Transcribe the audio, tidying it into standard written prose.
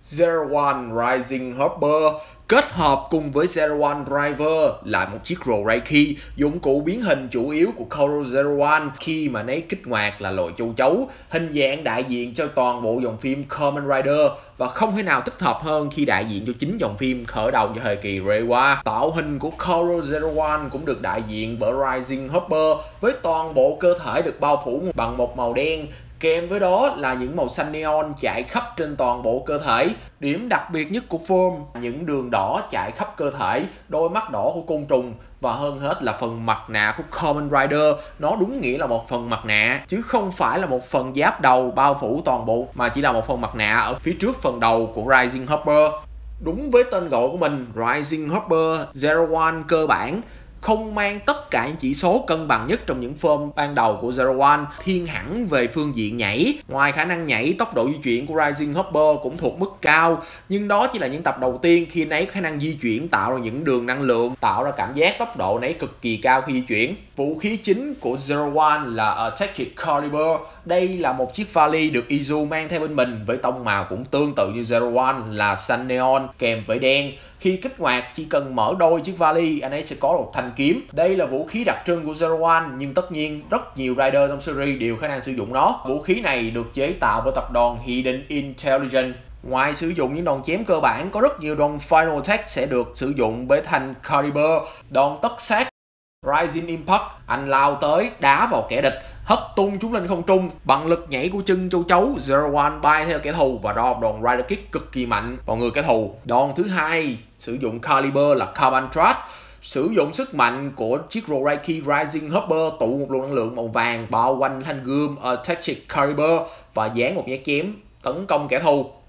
Zero One Rising Hopper kết hợp cùng với Zero One Driver là một chiếc Roraiki, dụng cụ biến hình chủ yếu của Koro Zero One khi mà nấy kích hoạt là loài châu chấu, hình dạng đại diện cho toàn bộ dòng phim Kamen Rider và không thể nào thích hợp hơn khi đại diện cho chính dòng phim khởi đầu cho thời kỳ Reiwa. Tạo hình của Koro Zero One cũng được đại diện bởi Rising Hopper với toàn bộ cơ thể được bao phủ bằng một màu đen, kèm với đó là những màu xanh neon chạy khắp trên toàn bộ cơ thể. Điểm đặc biệt nhất của form, những đường đỏ chạy khắp cơ thể, đôi mắt đỏ của côn trùng và hơn hết là phần mặt nạ của Kamen Rider. Nó đúng nghĩa là một phần mặt nạ chứ không phải là một phần giáp đầu bao phủ toàn bộ, mà chỉ là một phần mặt nạ ở phía trước phần đầu của Rising Hopper. Đúng với tên gọi của mình, Rising Hopper Zero One cơ bản không mang tất cả những chỉ số cân bằng nhất trong những form ban đầu của Zero One, thiên hẳn về phương diện nhảy. Ngoài khả năng nhảy, tốc độ di chuyển của Rising Hopper cũng thuộc mức cao, nhưng đó chỉ là những tập đầu tiên khi nấy khả năng di chuyển tạo ra những đường năng lượng, tạo ra cảm giác tốc độ nấy cực kỳ cao khi di chuyển. Vũ khí chính của Zero One là Attack Caliber. Đây là một chiếc vali được Izu mang theo bên mình với tông màu cũng tương tự như Zero One là xanh neon kèm với đen. Khi kích hoạt chỉ cần mở đôi chiếc vali, anh ấy sẽ có một thanh kiếm. Đây là vũ khí đặc trưng của Zero One, nhưng tất nhiên rất nhiều rider trong series đều khả năng sử dụng nó. Vũ khí này được chế tạo bởi tập đoàn Hidden Intelligence. Ngoài sử dụng những đòn chém cơ bản, có rất nhiều đòn Final Attack sẽ được sử dụng với thanh Caliber. Đòn tất sát Rising Impact, anh lao tới đá vào kẻ địch, hất tung chúng lên không trung. Bằng lực nhảy của chân châu chấu, Zero One bay theo kẻ thù và đo đòn Rider Kick cực kỳ mạnh vào người kẻ thù. Đòn thứ hai sử dụng Caliber là Carbon Thrust, sử dụng sức mạnh của chiếc Roraiki Rising Hopper tụ một luồng năng lượng màu vàng bao quanh thanh gươm Attack Caliber và dán một nhát chém tấn công kẻ thù.